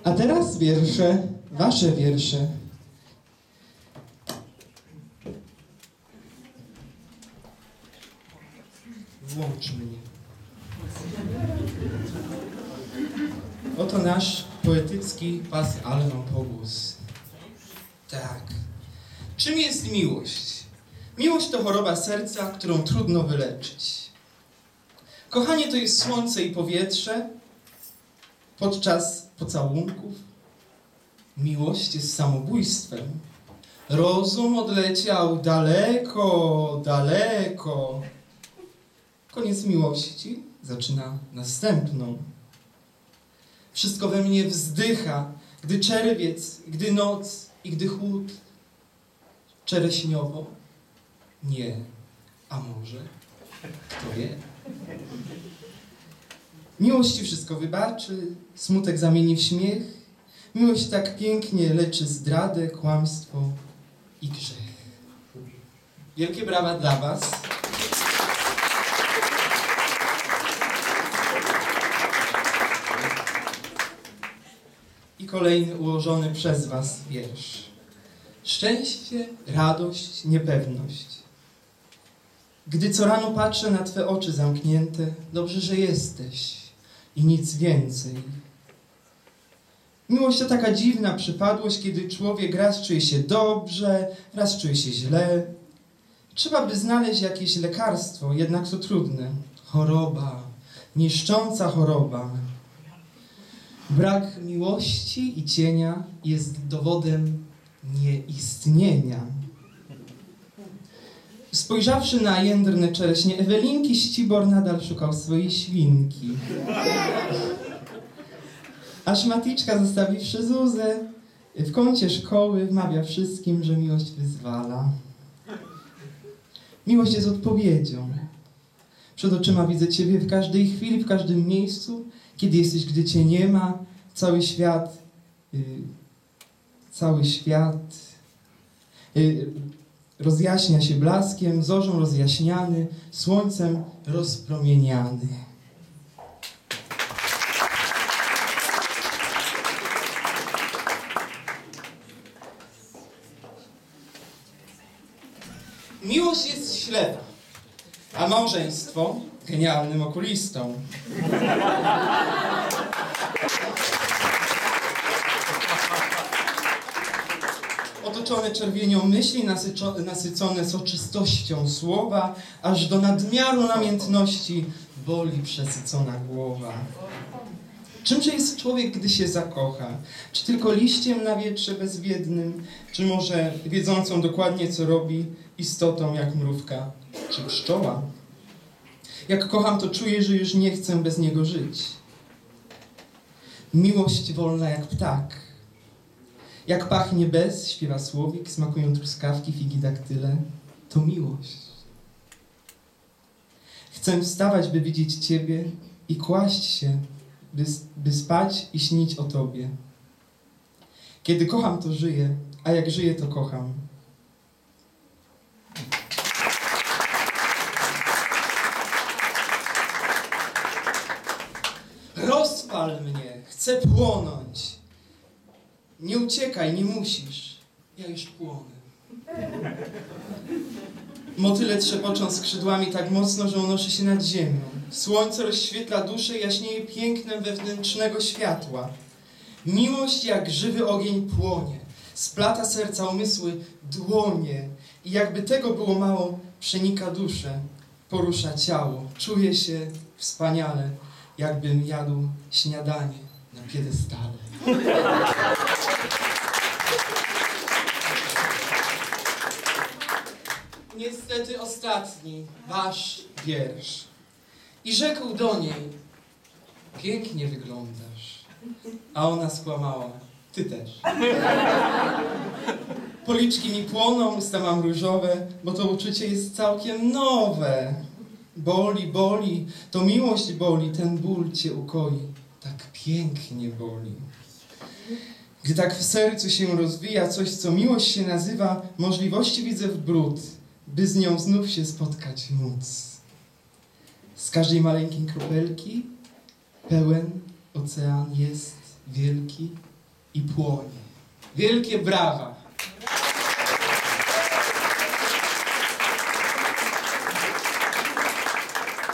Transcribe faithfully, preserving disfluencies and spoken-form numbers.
A teraz wiersze, wasze wiersze. Włącz mnie. Oto nasz poetycki pas Alwą Pogłos. Tak. Czym jest miłość? Miłość to choroba serca, którą trudno wyleczyć. Kochanie to jest słońce i powietrze podczas pocałunków. Miłość jest samobójstwem. Rozum odleciał daleko, daleko. Koniec miłości zaczyna następną. Wszystko we mnie wzdycha, gdy czerwiec, gdy noc i gdy chłód. Czereśniowo? Nie. A może? Kto wie? Miłość ci wszystko wybaczy, smutek zamieni w śmiech. Miłość tak pięknie leczy zdradę, kłamstwo i grzech. Wielkie brawa dla was. I kolejny ułożony przez was wiersz. Szczęście, radość, niepewność. Gdy co rano patrzę na twe oczy zamknięte, dobrze, że jesteś i nic więcej. Miłość to taka dziwna przypadłość, kiedy człowiek raz czuje się dobrze, raz czuje się źle. Trzeba by znaleźć jakieś lekarstwo, jednak to trudne. Choroba, niszcząca choroba. Brak miłości i cienia jest dowodem nieistnienia. Spojrzawszy na jędrne czereśnie Ewelinki, Ścibor nadal szukał swojej świnki. A szmaticzka, zostawiwszy Zuzę, w kącie szkoły wmawia wszystkim, że miłość wyzwala. Miłość jest odpowiedzią. Przed oczyma widzę ciebie w każdej chwili, w każdym miejscu. Kiedy jesteś, gdy cię nie ma, cały świat, yy, cały świat yy, rozjaśnia się blaskiem, zorzą rozjaśniany, słońcem rozpromieniany. Miłość jest ślepa, a małżeństwo genialnym okulistą. Otoczone czerwienią myśli, nasycone soczystością słowa, aż do nadmiaru namiętności boli przesycona głowa. Czymże jest człowiek, gdy się zakocha? Czy tylko liściem na wietrze bezwiednym, czy może wiedzącą dokładnie, co robi, istotą jak mrówka czy pszczoła? Jak kocham, to czuję, że już nie chcę bez niego żyć. Miłość wolna jak ptak. Jak pachnie bez, śpiewa słowik, smakują truskawki, figi, daktyle. To miłość. Chcę wstawać, by widzieć ciebie i kłaść się, by, by spać i śnić o tobie. Kiedy kocham, to żyję, a jak żyję, to kocham. Rozpal mnie, chcę płonąć. Nie uciekaj, nie musisz. Ja już płonę. Motyle trzepoczą skrzydłami tak mocno, że unoszy się nad ziemią. Słońce rozświetla duszę, jaśnieje pięknem wewnętrznego światła. Miłość jak żywy ogień płonie. Splata serca, umysły, dłonie. I jakby tego było mało, przenika duszę. Porusza ciało. Czuję się wspaniale, jakbym jadł śniadanie na piedestale. Niestety ostatni, wasz wiersz. I rzekł do niej: pięknie wyglądasz. A ona skłamała: ty też. Policzki mi płoną, usta mam różowe, bo to uczucie jest całkiem nowe. Boli, boli, to miłość boli, ten ból cię ukoi. Tak pięknie boli. Gdy tak w sercu się rozwija coś, co miłość się nazywa, możliwości widzę w bród, by z nią znów się spotkać móc. Z każdej maleńkiej kropelki pełen ocean jest wielki i płonie. Wielkie brawa